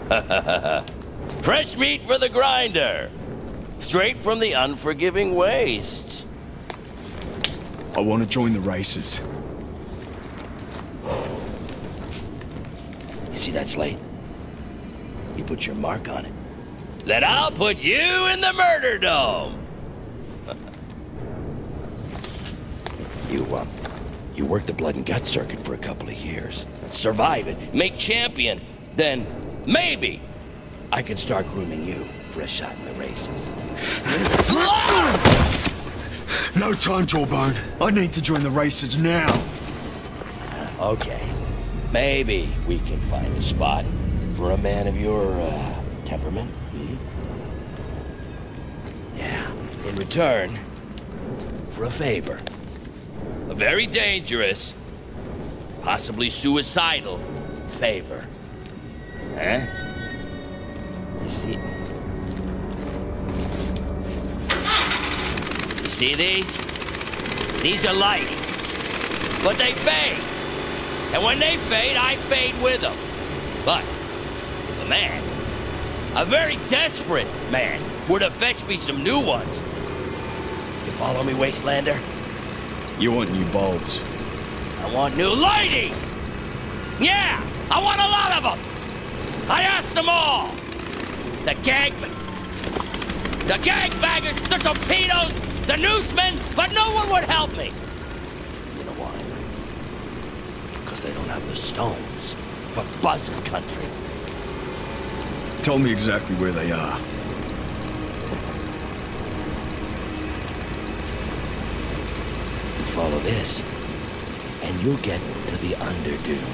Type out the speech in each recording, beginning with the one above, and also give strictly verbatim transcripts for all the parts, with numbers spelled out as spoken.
Fresh meat for the grinder. Straight from the unforgiving wastes. I want to join the races. You see that slate? You put your mark on it. Then I'll put you in the murder dome. you, um, you work the blood and gut circuit for a couple of years. Survive it, make champion. Then, maybe, I can start grooming you for a shot in the races. No time, Jawbone. I need to join the races now. Okay. Maybe we can find a spot for a man of your, uh, temperament. Hmm? Yeah. In return, for a favor. A very dangerous, possibly suicidal favor. Huh? You see... You see these? These are lighties. But they fade. And when they fade, I fade with them. But if a man, a very desperate man, were to fetch me some new ones, you follow me, Wastelander? You want new bulbs? I want new lighties! Yeah! I want a lot of them! I asked them all! The gang... The gangbangers, the torpedoes, the newsmen, but no one would help me! You know why? Because they don't have the stones for buzzing country. Tell me exactly where they are. You follow this, and you'll get to the Underdune.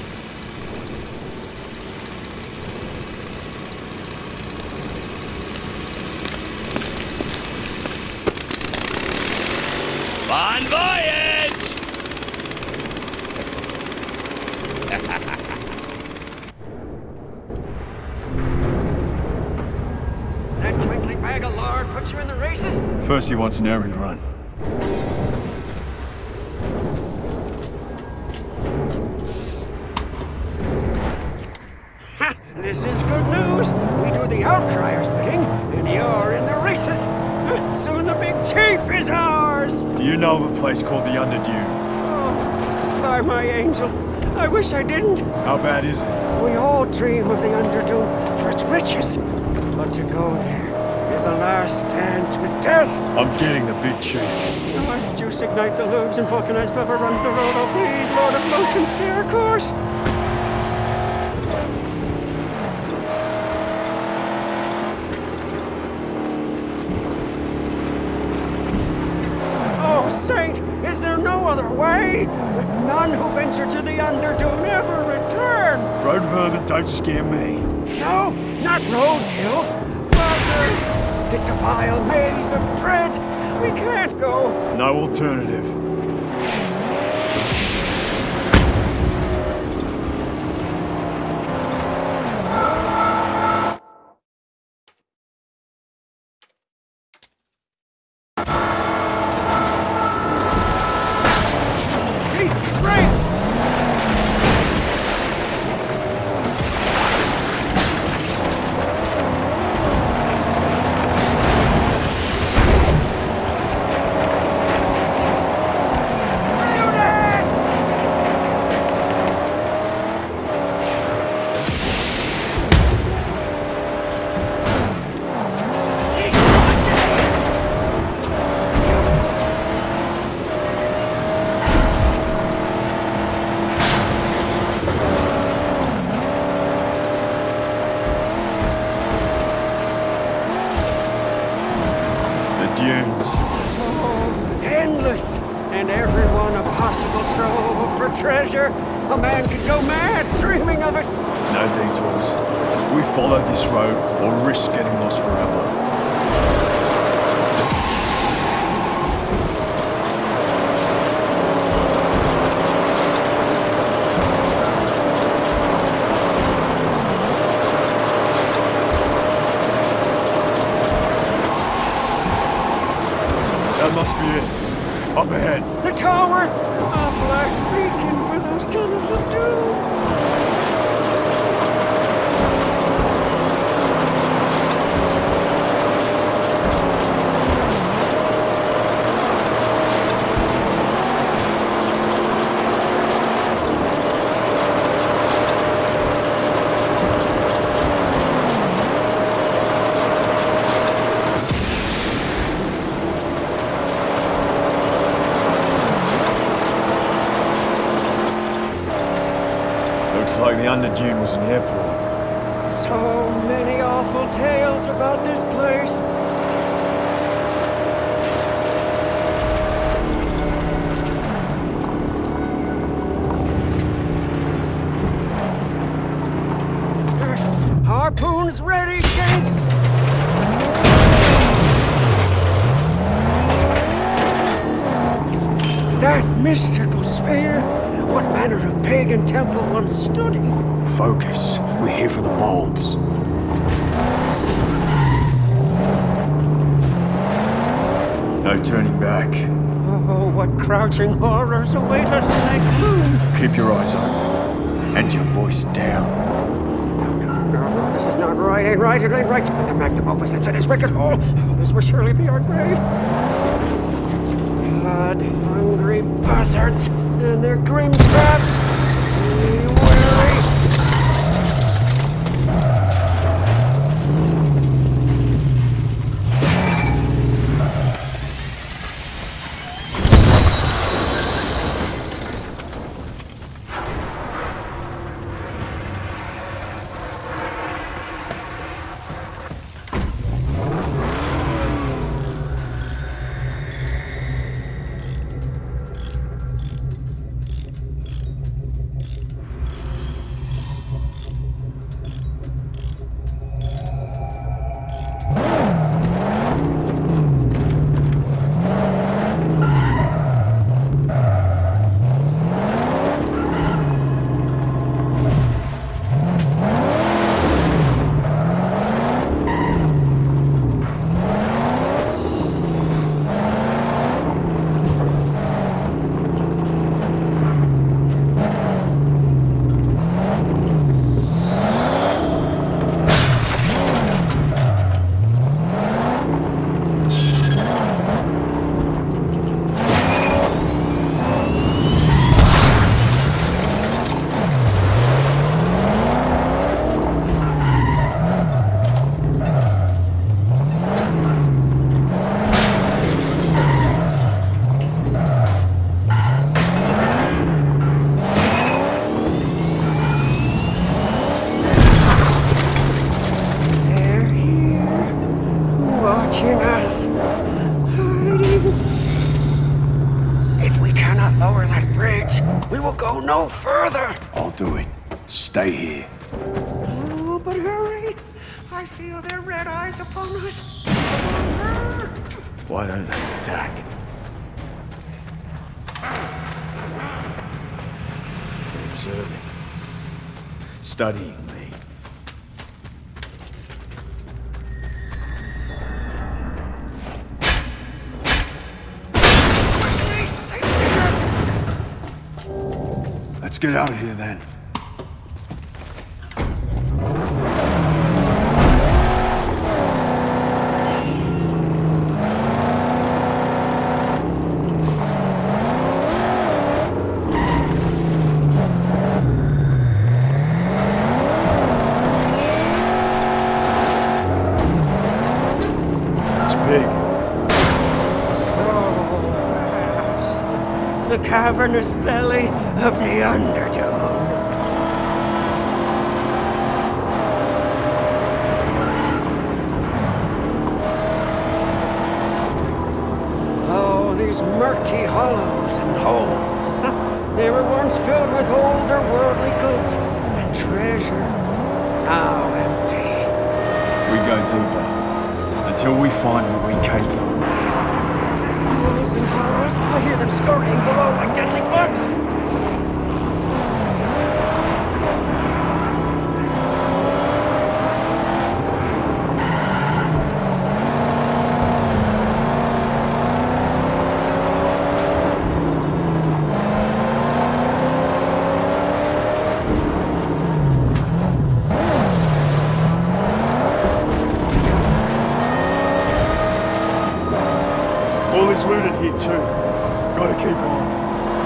Bon voyage! That twinkling bag of lard puts you in the races? First he wants an errand run. Ha! This is good news. We do the Outcrier's bidding, and you're in the races. Soon the big chief is ours! Do you know of a place called the Underdune? Oh, by my angel, I wish I didn't. How bad is it? We all dream of the Underdune for its riches. But to go there is a last dance with death. I'm getting the big chief. Now, as Juice ignite the lubes and vulcanize whoever runs the road, oh please, Lord of Motion, steer a course. Saint, is there no other way? None who venture to the Underdune ever return. Road vermin don't scare me. No, not roadkill. Buzzards. It's a vile maze of dread. We can't go. No alternative. And everyone a possible trove for treasure. A man could go mad dreaming of it. No detours. We follow this road or risk getting lost forever. That must be it. Up ahead. The tower! A black beacon for those tunnels of doom! Looks like the Underdune was an airport. So many awful tales about this place. Harpoons ready, Saint! That mystical sphere! What manner of pagan temple once stood here? Focus. We're here for the bulbs. No turning back. Oh, what crouching horrors await us like gloom! Keep your eyes open. And your voice down. No, no, this is not right, ain't right, it ain't right to put the magnum opus into this wicked hole. Oh, this will surely be our grave. Blood-hungry buzzards and their grim traps. Be wary. No further! I'll do it. Stay here. Oh, but hurry! I feel their red eyes upon us. Why don't they attack? Observing. Studying me. Let's get out of here then. It's big. So vast. The cavernous belly of the Underdune. Oh, these murky hollows and holes. They were once filled with older worldly goods and treasure. Now empty. We go deeper. Until we find where we came from. Holes and hollows. I hear them scurrying below like deadly bugs. All is looted here too. Gotta keep on.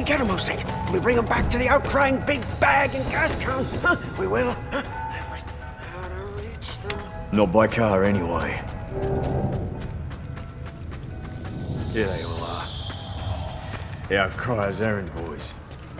get him, Osage. We bring him back to the outcrying big bag in Gastown. Huh? We will. Huh? How to reach them? Not by car, anyway. Here they all are. The Outcryers' errand boys.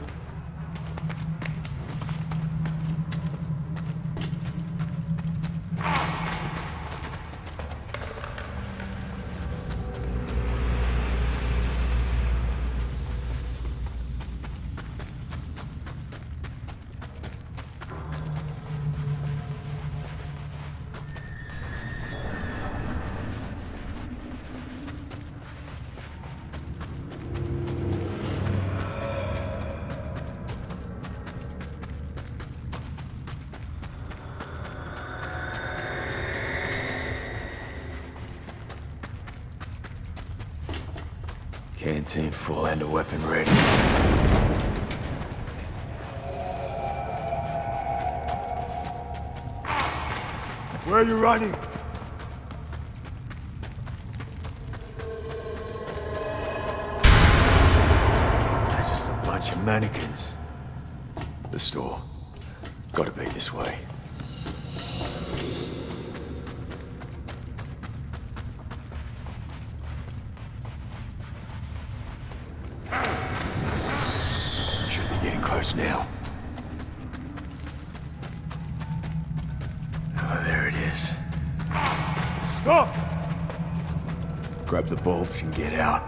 Canteen full and a weapon ready. Where are you running? That's just a bunch of mannequins. The store. Gotta be this way. Close now. Oh, there it is. Stop! Grab the bulbs and get out.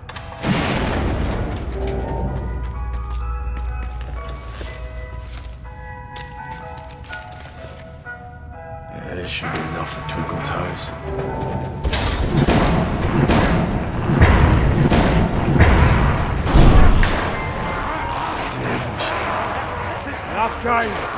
Yeah, this should be enough for Twinkle Toes. Enough games!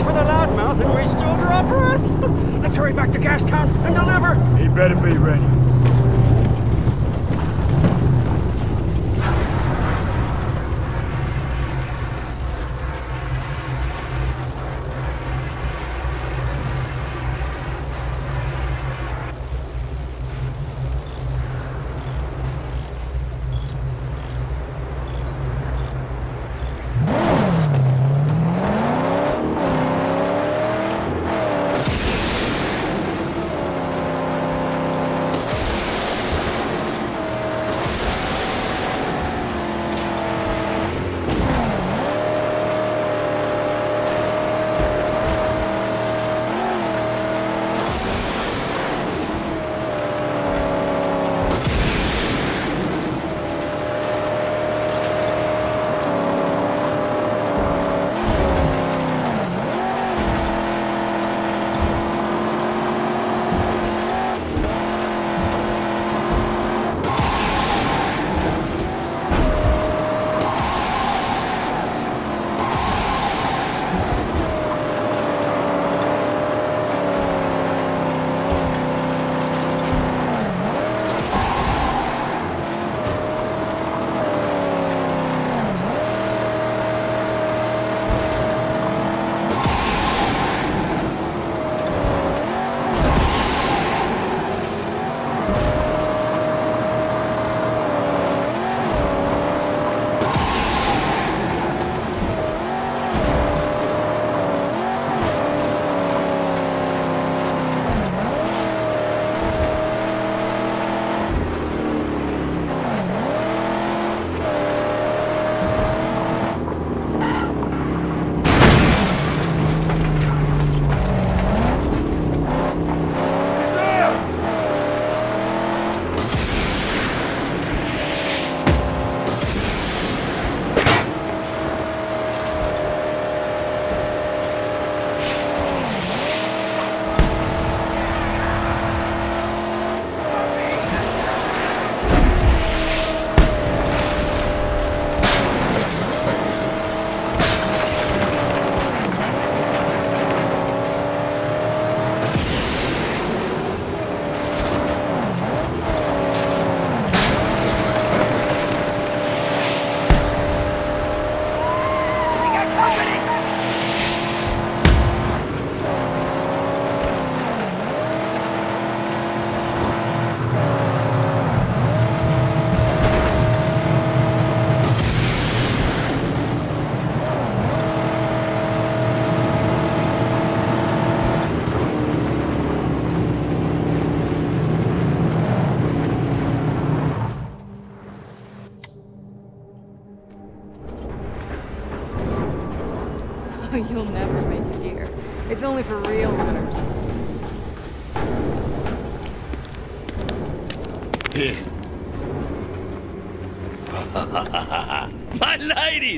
for the loudmouth and we still draw breath. Let's hurry back to Gastown and deliver. He better be ready. You'll never make it here. It's only for real hunters. Here. My ladies!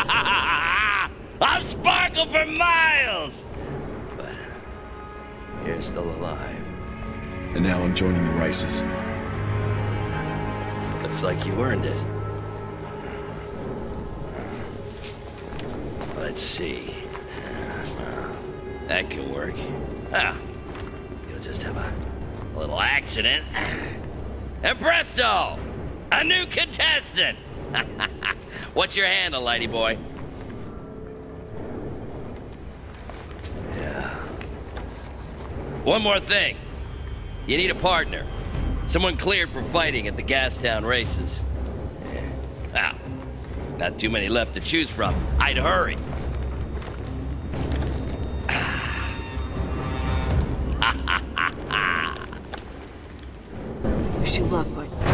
I'll sparkle for miles! But you're still alive. And now I'm joining the races. Looks like you earned it. Let's see. Uh, that can work. Ah, you'll just have a, a little accident. And presto! A new contestant! What's your handle, lady boy? Yeah. One more thing. You need a partner. Someone cleared for fighting at the Gastown races. Yeah. Ah, not too many left to choose from. I'd hurry. Wish you luck, but